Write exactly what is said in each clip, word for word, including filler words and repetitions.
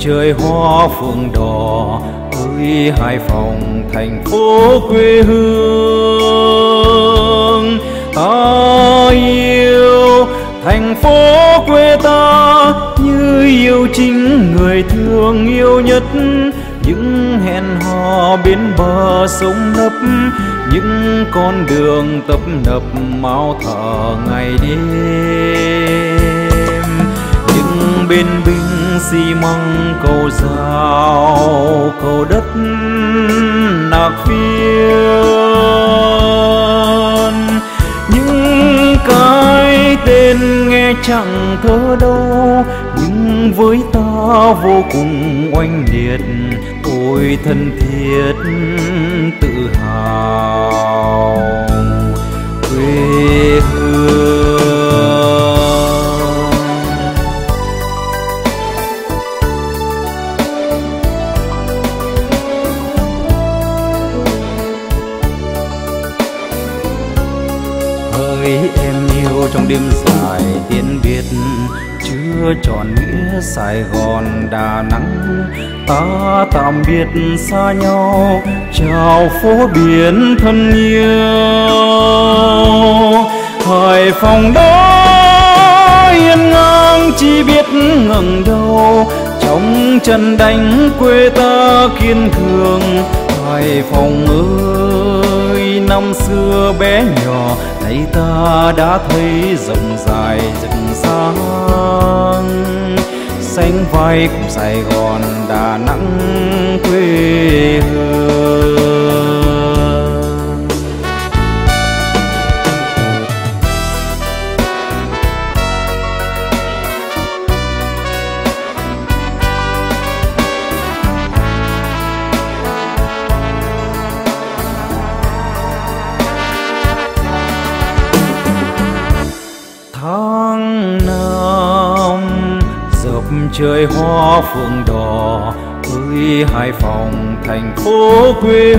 trời hoa phượng đỏ ơi Hải Phòng thành phố quê hương. Ta yêu thành phố quê ta như yêu chính người thương yêu nhất. Những hẹn hò bên bờ sông lấp, những con đường tấp nập máu thở ngày đêm. Những bên binh xi măng cầu rào, cầu đất nạc phiên. Những cái tên nghe chẳng thơ đâu, nhưng với ta vô cùng oanh liệt. Ôi thân thiết tự hào quê hương. Hỡi em yêu trong đêm dài tiến biệt, chưa tròn nghĩa Sài Gòn Đà Nẵng. Ta tạm biệt xa nhau, chào phố biển thân yêu. Hải Phòng đó hiên ngang chỉ biết ngẩng đầu, trong chân đánh quê ta kiên cường. Hải Phòng ơi năm xưa bé nhỏ, nay ta đã thấy rộng dài rừng sáng. Sánh vai cùng Sài Gòn Đà Nẵng quê hương. Tháng năm dập trời hoa phượng đỏ ơi Hải Phòng thành phố quê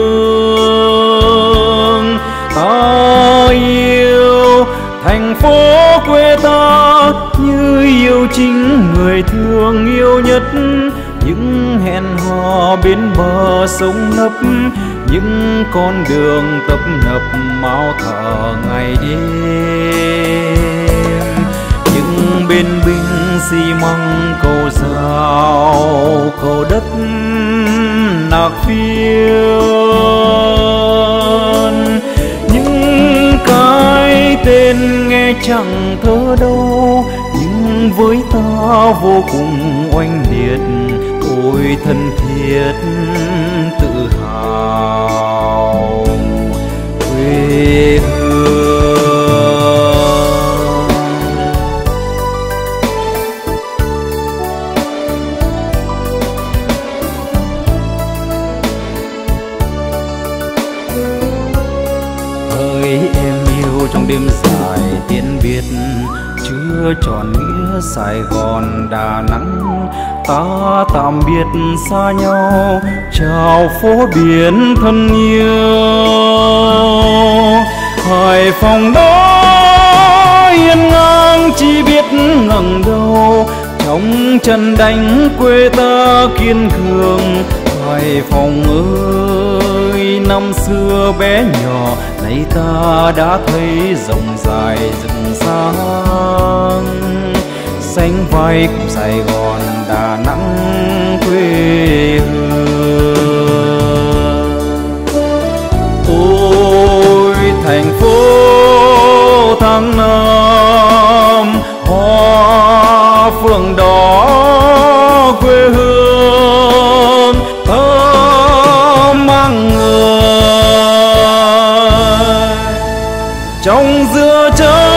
hương. Ta yêu thành phố quê ta như yêu chính người thương yêu nhất. Những hẹn hò bên bờ sông lấp, những con đường tấp nập máu thở ngày đêm. Những bên binh xi măng cầu rào, cầu đất nạc phiên. Những cái tên nghe chẳng thơ đâu, nhưng với ta vô cùng oanh liệt. Ôi thân thiết tự hào quê hương. Hỡi em yêu trong đêm dài tiến biệt, chưa tròn nghĩa Sài Gòn Đà Nẵng. Ta tạm biệt xa nhau, chào phố biển thân yêu. Hải Phòng đó hiên ngang chỉ biết ngẩng đầu, trong chân đánh quê ta kiên cường. Hải Phòng ơi năm xưa bé nhỏ, nay ta đã thấy rộng dài rừng sáng. Sánh vai cùng Sài Gòn Đà Nẵng quê hương. Ôi thành phố tháng năm hoa phượng đỏ quê hương. Thơ mang người trong giữa trời